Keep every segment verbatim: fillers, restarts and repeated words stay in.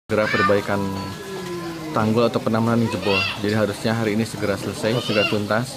Segera perbaikan tanggul atau penambahan yang jebol. Jadi harusnya hari ini segera selesai, segera tuntas.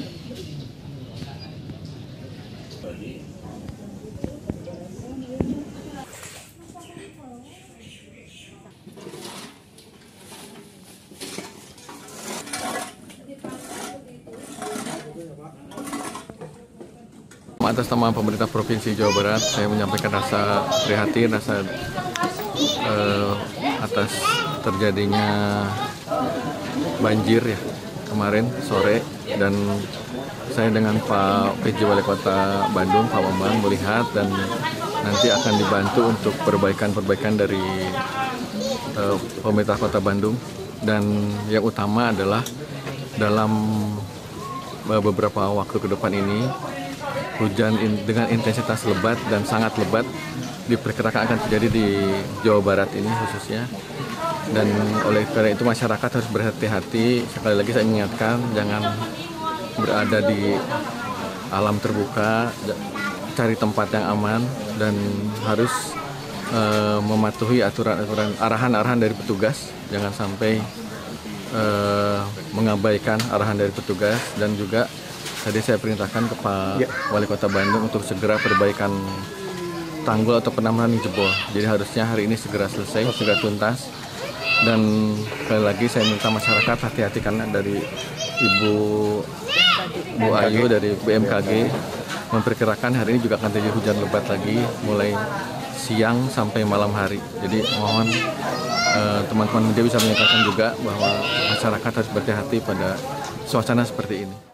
Atas nama pemerintah Provinsi Jawa Barat, saya menyampaikan rasa prihatin, rasa uh, atas terjadinya banjir ya kemarin sore, dan saya dengan Pak P J Wali Kota Bandung, Pak Bambang, melihat dan nanti akan dibantu untuk perbaikan-perbaikan dari uh, pemerintah Kota Bandung. Dan yang utama adalah dalam beberapa waktu ke depan ini hujan in, dengan intensitas lebat dan sangat lebat diperkirakan akan terjadi di Jawa Barat ini khususnya. Dan oleh karena itu masyarakat harus berhati-hati. Sekali lagi saya mengingatkan, jangan berada di alam terbuka, cari tempat yang aman, dan harus uh, mematuhi aturan-aturan, arahan-arahan dari petugas. Jangan sampai uh, mengabaikan arahan dari petugas. Dan juga tadi saya perintahkan ke Pak ya. Wali Kota Bandung untuk segera perbaikan tanggul atau penambahan yang jebol. Jadi harusnya hari ini segera selesai, segera tuntas. Dan sekali lagi saya minta masyarakat hati-hati, karena dari Ibu Bu Ayu dari B M K G memperkirakan hari ini juga akan terjadi hujan lebat lagi mulai siang sampai malam hari. Jadi mohon teman-teman media bisa menyampaikan juga bahwa masyarakat harus berhati-hati pada suasana seperti ini.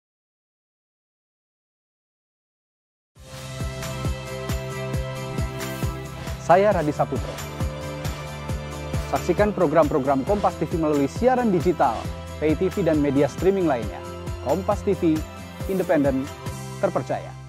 Saya Radi Saputro. Saksikan program-program Kompas T V melalui siaran digital, pay T V dan media streaming lainnya. Kompas T V, independen, terpercaya.